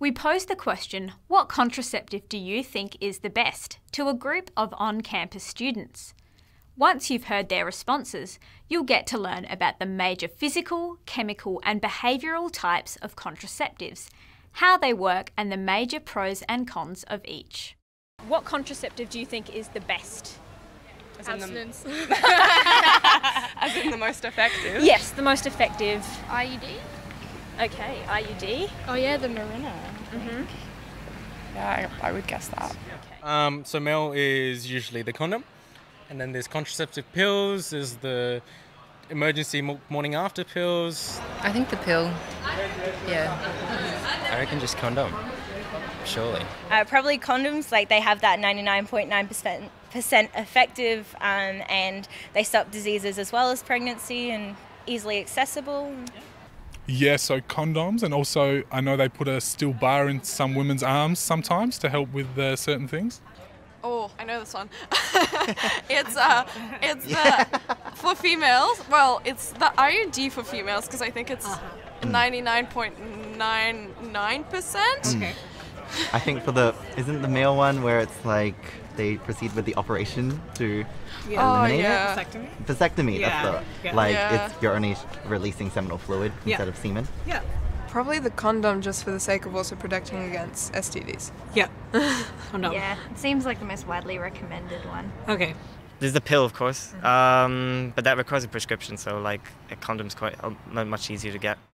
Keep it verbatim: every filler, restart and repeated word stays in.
We posed the question, what contraceptive do you think is the best, to a group of on-campus students. Once you've heard their responses, you'll get to learn about the major physical, chemical and behavioural types of contraceptives, how they work and the major pros and cons of each. What contraceptive do you think is the best? As in Abstinence. The, as in the most effective? Yes, the most effective. I U D? Okay, I U D. Oh yeah, the Marina. Mm-hmm. Yeah, I, I would guess that. Okay. Um, so male is usually the condom, and then there's contraceptive pills, there's the emergency mo- morning after pills. I think the pill. Yeah. I reckon just condom, surely. Uh, probably condoms, like they have that ninety-nine point nine percent effective um, and they stop diseases as well as pregnancy and easily accessible. Yeah, so condoms, and also I know they put a steel bar in some women's arms sometimes to help with uh, certain things. Oh, I know this one. it's uh, it's the for females. Well, it's the I U D for females because I think it's ninety-nine point nine nine percent. Okay. I think for the isn't the male one where it's like they proceed with the operation to Yeah. eliminate Oh, yeah. it. Vasectomy? Vasectomy. Yeah. That's the Yeah. like Yeah. it's you're only releasing seminal fluid Yeah. instead of semen. Yeah. Probably the condom just for the sake of also protecting against S T Ds. Yeah. Condom. Yeah, it seems like the most widely recommended one. Okay. There's the pill, of course, um, but that requires a prescription, so like a condom's quite uh, much easier to get.